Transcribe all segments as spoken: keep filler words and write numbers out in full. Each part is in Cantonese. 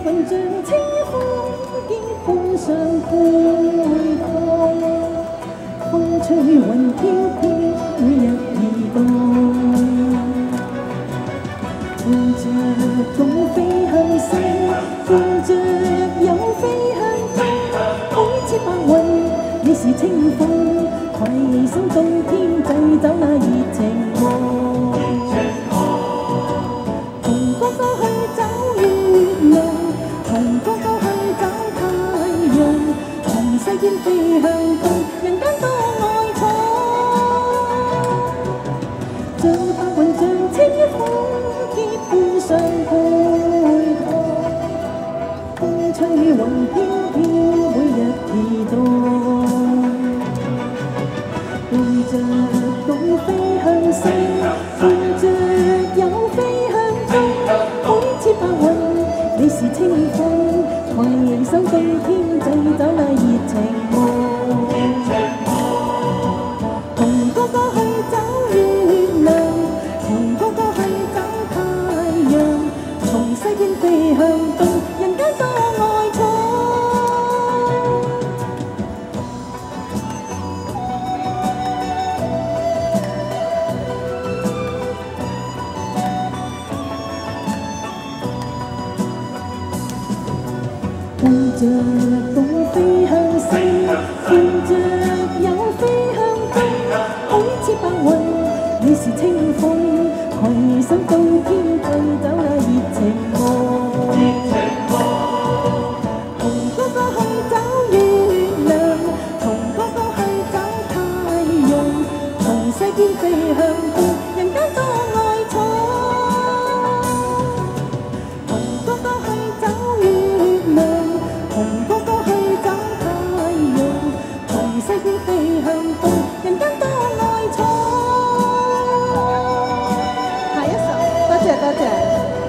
雲像清風，兼風上背痛。風吹雲飄飄，每日移動。伴着風飛向西，伴着有飛向東。好似白雲，你是清風，攜手到天際走那熱情夢。 西邊飛向東，人間多愛錯。像白雲像清風，結伴上背痛。風吹雲飄飄，每日移動。伴着風飛向西，伴着有飛向東。好似白雲，你是清風。 攜手到天際走那熱情夢，同哥哥去找月亮，同哥哥去找太陽，從西邊飛向東，人間多愛錯。伴着風飛向西，伴着有飛向東。好似白雲，你是清風，攜手到天際走那熱情夢。同哥哥去找月亮，同哥哥去找太陽，從西邊飛向東，人間多愛錯。同哥哥去找月亮。 同哥哥去找太陽，從西邊飛向東，人間多愛錯。下一首，多謝多謝。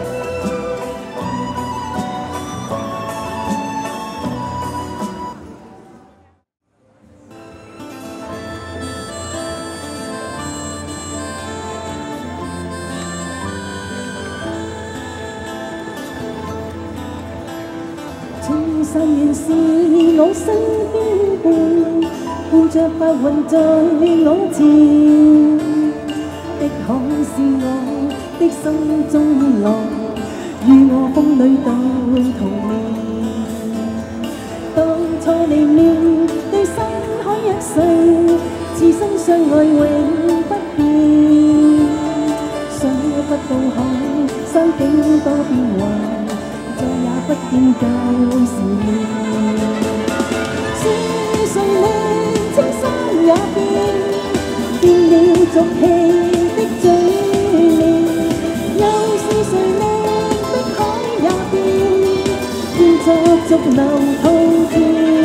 青山原是我身邊伴，伴着白雲在我前。的可是我的心中浪，與我風裏都同眠。當初離面對山海一世，此生相愛永不變。想不到海山景多變幻。 再也不見舊時面，是誰令青山也變，變了俗氣的嘴臉？又是誰令碧海也變，變作逐流滔天？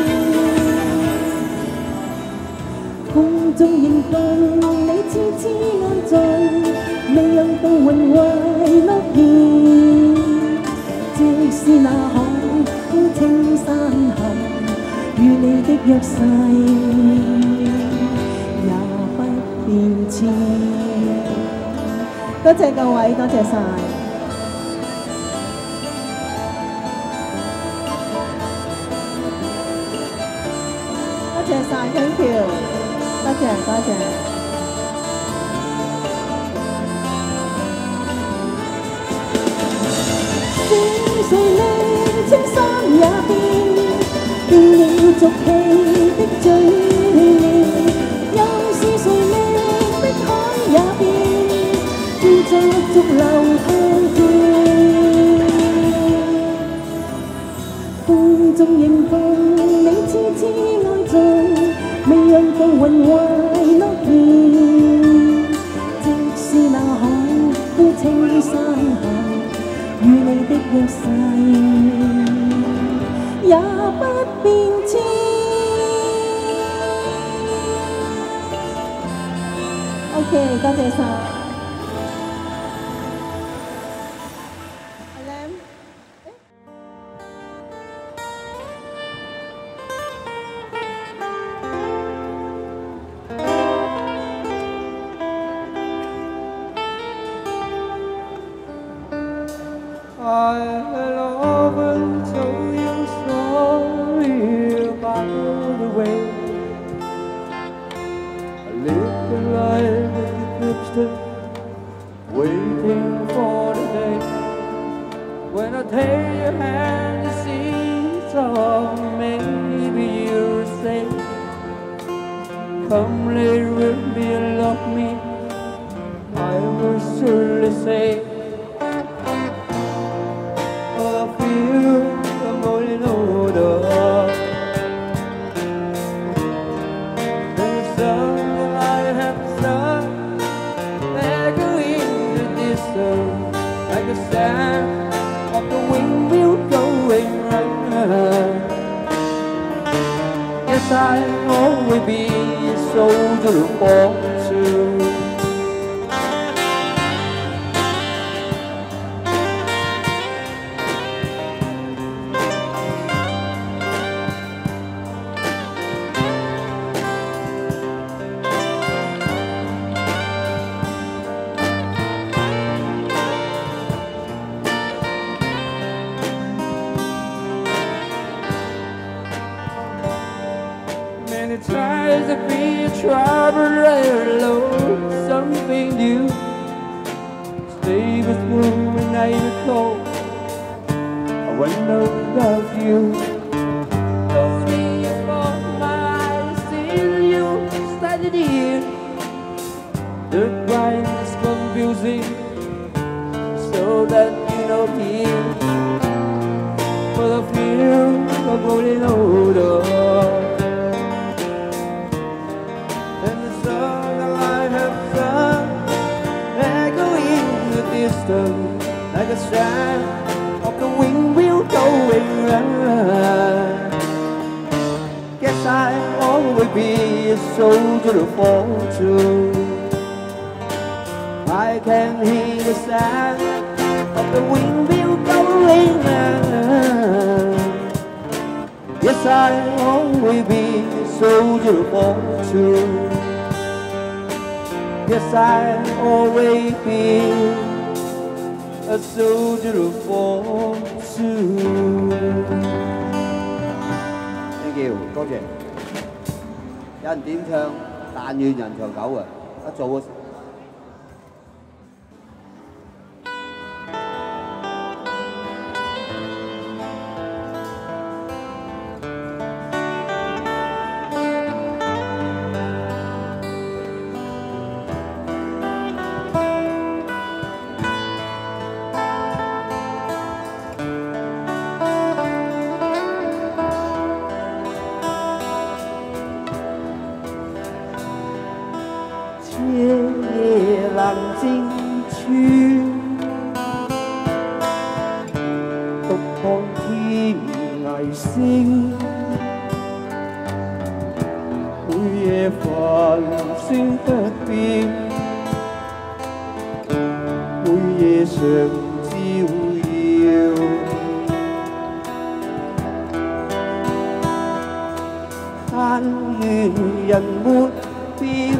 空中凝放你痴痴愛在，未讓到雲懷諾言。 即是那海孤清山後，與你的約誓也不變遷。多謝各位，多謝晒。多謝晒 ，thank you， 多謝多謝。 是誰令青山也變，變了俗氣的嘴臉？又是誰令碧海也變，變作逐流滔天？風中迎放你痴痴愛在，未讓到雲懷諾言。即是那海孤清山後。 與你的約誓也不變遷。OK， 多謝晒。 I love Wanna take your hand and see so maybe you'll say, come lay with me and love me. I will surely say, I feel I'm going older. The sun that I have sung, echoing the distance, like a sound of the windmill going round. Yes, I'll always be a soldier of fortune. Many times I've been troubled right alone, something new. Stay with me when I am cold. I wanna love you. Close me upon my eyes, see you standing here. The grind is confusing, so that you know me. But I feel I'm growing older. Like a strand of the windmill going round. Guess I'll always be a soldier of fortune. I can hear the sound of the windmill going round. Yes, I'll always be a soldier of fortune. Yes, I'll always be a soldier of fortune. Thank you， 多謝。有人點唱《但願人長久》啊，一早嗰時。夜冷靜處，獨看天涯星，每夜繁星不變，每夜常照耀。但願人沒變。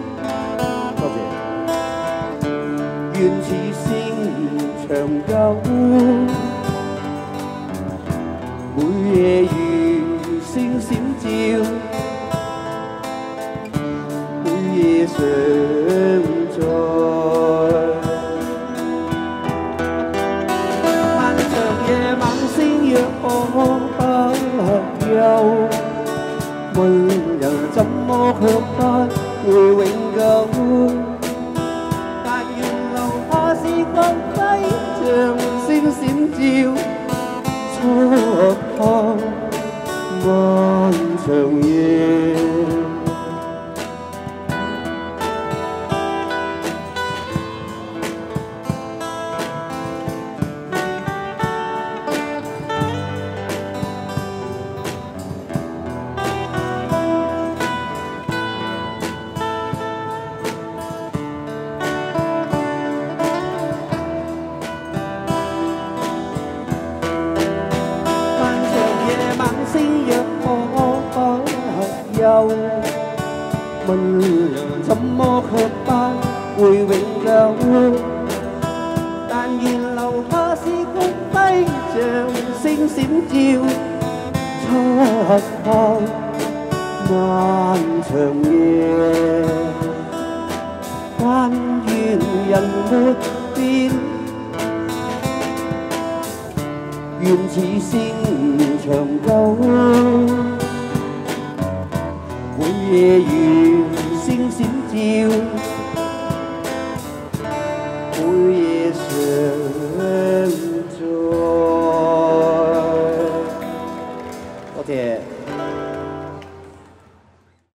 願此星長久，每夜如星閃照，每夜常在。漫長夜晚星若可不休，問人怎麼卻不會永久。光輝像星閃照，初看漫長夜。問人怎麼卻不會永久？但願留下是光輝，像星閃照，出看漫長夜。但願人沒變， 願似星長久，每夜如星閃照，每夜相載。多謝。